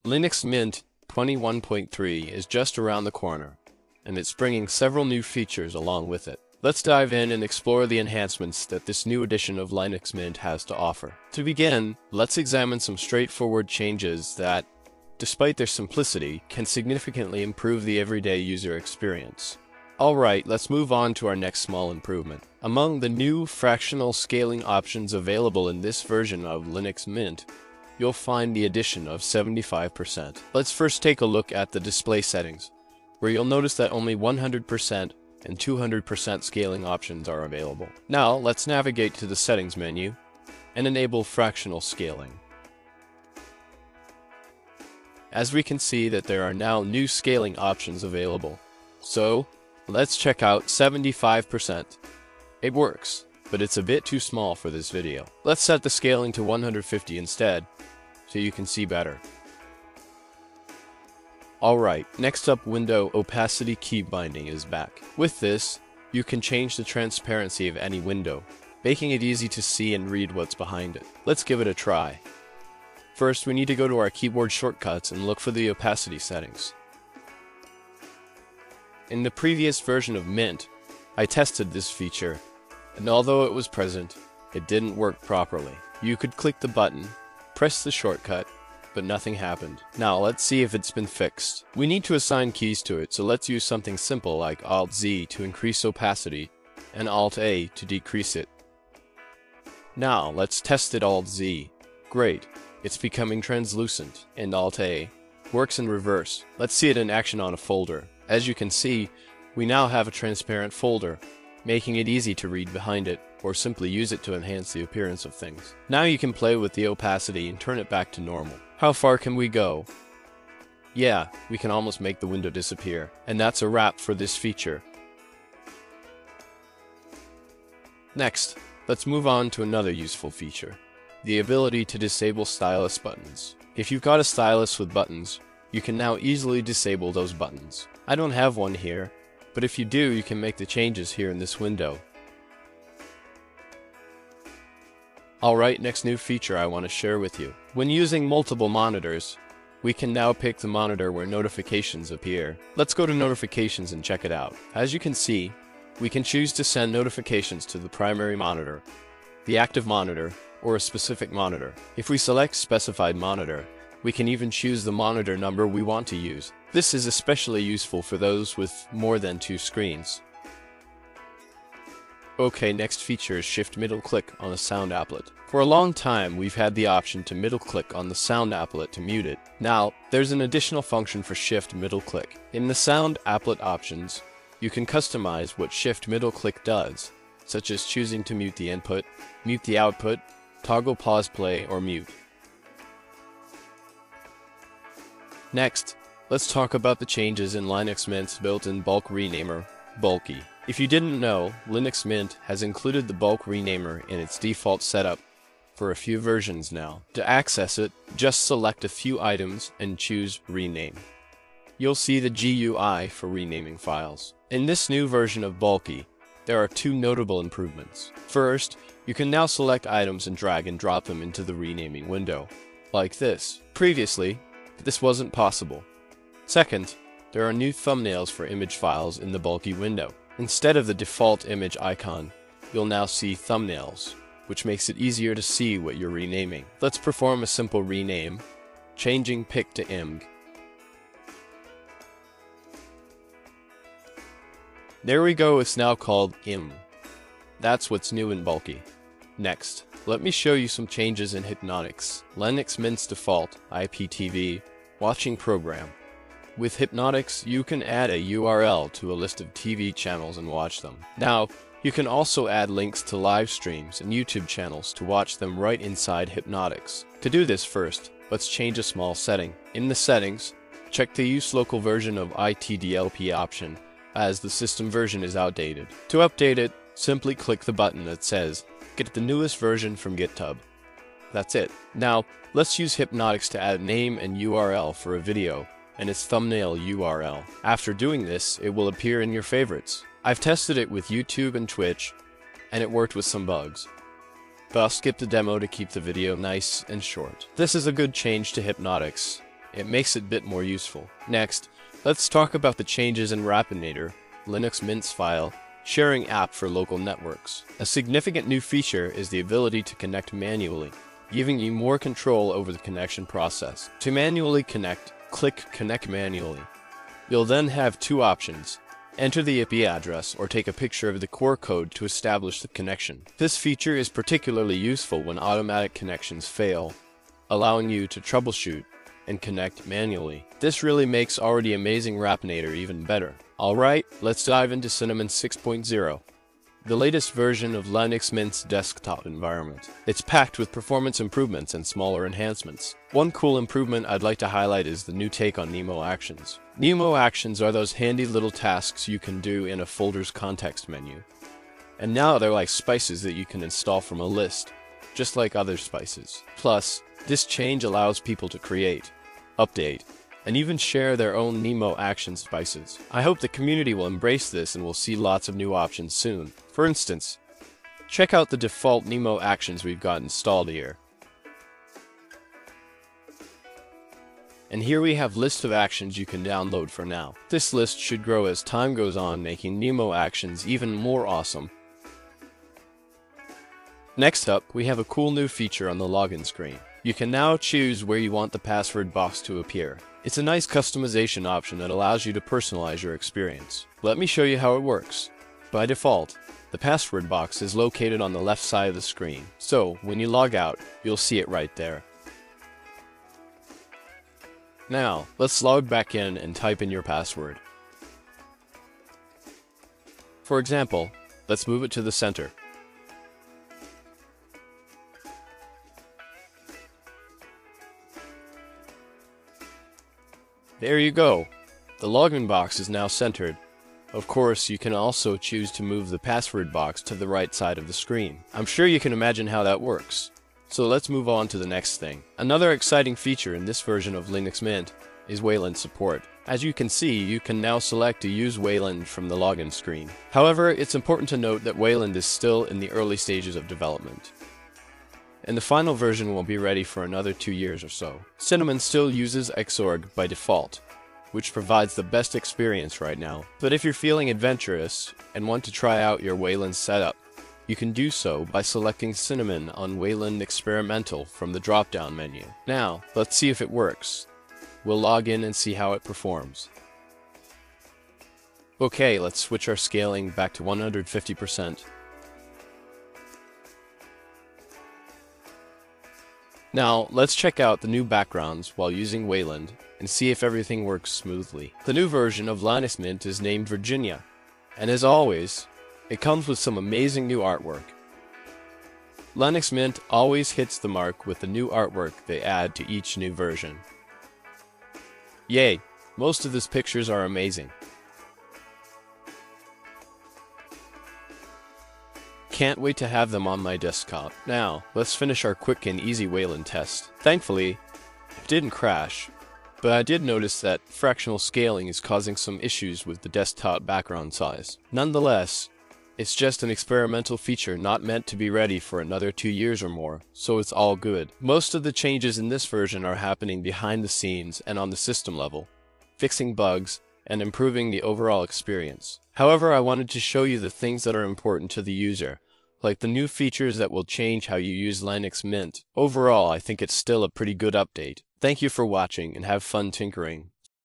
Linux Mint 21.3 is just around the corner, and it's bringing several new features along with it. Let's dive in and explore the enhancements that this new edition of Linux Mint has to offer. To begin, let's examine some straightforward changes that, despite their simplicity, can significantly improve the everyday user experience. Alright, let's move on to our next small improvement. Among the new fractional scaling options available in this version of Linux Mint, you'll find the addition of 75%. Let's first take a look at the display settings, where you'll notice that only 100% and 200% scaling options are available. Now, let's navigate to the settings menu and enable fractional scaling. As we can see that there are now new scaling options available. So, let's check out 75%. It works, but it's a bit too small for this video. Let's set the scaling to 150 instead, so you can see better. Alright, next up, window opacity key binding is back. With this, you can change the transparency of any window, making it easy to see and read what's behind it. Let's give it a try. First, we need to go to our keyboard shortcuts and look for the opacity settings. In the previous version of Mint, I tested this feature, and although it was present, it didn't work properly. You could click the button, press the shortcut, but nothing happened. Now let's see if it's been fixed. We need to assign keys to it, so let's use something simple like Alt-Z to increase opacity and Alt-A to decrease it. Now let's test it Alt-Z. Great, it's becoming translucent, and Alt-A works in reverse. Let's see it in action on a folder. As you can see, we now have a transparent folder, making it easy to read behind it, or simply use it to enhance the appearance of things. Now you can play with the opacity and turn it back to normal. How far can we go? Yeah, we can almost make the window disappear. And that's a wrap for this feature. Next, let's move on to another useful feature, the ability to disable stylus buttons. If you've got a stylus with buttons, you can now easily disable those buttons. I don't have one here, but if you do, you can make the changes here in this window. Alright, next new feature I want to share with you. When using multiple monitors, we can now pick the monitor where notifications appear. Let's go to notifications and check it out. As you can see, we can choose to send notifications to the primary monitor, the active monitor, or a specific monitor. If we select specified monitor, we can even choose the monitor number we want to use. This is especially useful for those with more than 2 screens. Okay, next feature is shift middle click on the sound applet. For a long time, we've had the option to middle click on the sound applet to mute it. Now, there's an additional function for shift middle click. In the sound applet options, you can customize what shift middle click does, such as choosing to mute the input, mute the output, toggle pause play, or mute. Next, let's talk about the changes in Linux Mint's built-in bulk renamer, Bulky. If you didn't know, Linux Mint has included the bulk renamer in its default setup for a few versions now. To access it, just select a few items and choose Rename. You'll see the GUI for renaming files. In this new version of Bulky, there are 2 notable improvements. First, you can now select items and drag and drop them into the renaming window, like this. Previously, this wasn't possible. Second, there are new thumbnails for image files in the Bulky window. Instead of the default image icon, you'll now see thumbnails, which makes it easier to see what you're renaming. Let's perform a simple rename, changing pic to img. There we go, it's now called im. That's what's new in Bulky. Next, let me show you some changes in Hypnosis, Linux Mint's default IPTV watching program. With Hypnosis, you can add a URL to a list of TV channels and watch them. Now, you can also add links to live streams and YouTube channels to watch them right inside Hypnosis. To do this first, let's change a small setting. In the settings, check the Use Local Version of ITDLP option, as the system version is outdated. To update it, simply click the button that says, Get the newest version from GitHub. That's it. Now, let's use Hypnosis to add a name and URL for a video and its thumbnail URL. After doing this, it will appear in your favorites. I've tested it with YouTube and Twitch, and it worked with some bugs. But I'll skip the demo to keep the video nice and short. This is a good change to Hypnosis, It makes it a bit more useful. Next, let's talk about the changes in Rapidor, Linux Mint's file sharing app for local networks. A significant new feature is the ability to connect manually, giving you more control over the connection process. To manually connect, click Connect Manually. You'll then have two options: enter the IP address or take a picture of the core code to establish the connection. This feature is particularly useful when automatic connections fail, allowing you to troubleshoot and connect manually. This really makes already amazing Rapidor even better. Alright, let's dive into Cinnamon 6.0, the latest version of Linux Mint's desktop environment. It's packed with performance improvements and smaller enhancements. One cool improvement I'd like to highlight is the new take on Nemo Actions. Nemo Actions are those handy little tasks you can do in a folder's context menu. And now they're like spices that you can install from a list, just like other spices. Plus, this change allows people to create, update, and even share their own Nemo Action spices. I hope the community will embrace this and we'll see lots of new options soon. For instance, check out the default Nemo Actions we've got installed here. And here we have a list of actions you can download for now. This list should grow as time goes on, making Nemo Actions even more awesome. Next up, we have a cool new feature on the login screen. You can now choose where you want the password box to appear. It's a nice customization option that allows you to personalize your experience. Let me show you how it works. By default, the password box is located on the left side of the screen, so when you log out, you'll see it right there. Now, let's log back in and type in your password. For example, let's move it to the center. There you go. The login box is now centered. Of course, you can also choose to move the password box to the right side of the screen. I'm sure you can imagine how that works. So let's move on to the next thing. Another exciting feature in this version of Linux Mint is Wayland support. As you can see, you can now select to use Wayland from the login screen. However, it's important to note that Wayland is still in the early stages of development, and the final version won't be ready for another 2 years or so. Cinnamon still uses Xorg by default, which provides the best experience right now. But if you're feeling adventurous and want to try out your Wayland setup, you can do so by selecting Cinnamon on Wayland Experimental from the drop-down menu. Now, let's see if it works. We'll log in and see how it performs. Okay, let's switch our scaling back to 150%. Now, let's check out the new backgrounds while using Wayland and see if everything works smoothly. The new version of Linux Mint is named Virginia, and as always, it comes with some amazing new artwork. Linux Mint always hits the mark with the new artwork they add to each new version. Yay! Most of these pictures are amazing. Can't wait to have them on my desktop. Now, let's finish our quick and easy Wayland test. Thankfully, it didn't crash, but I did notice that fractional scaling is causing some issues with the desktop background size. Nonetheless, it's just an experimental feature not meant to be ready for another 2 years or more, so it's all good. Most of the changes in this version are happening behind the scenes and on the system level, fixing bugs and improving the overall experience. However, I wanted to show you the things that are important to the user, like the new features that will change how you use Linux Mint. Overall, I think it's still a pretty good update. Thank you for watching and have fun tinkering.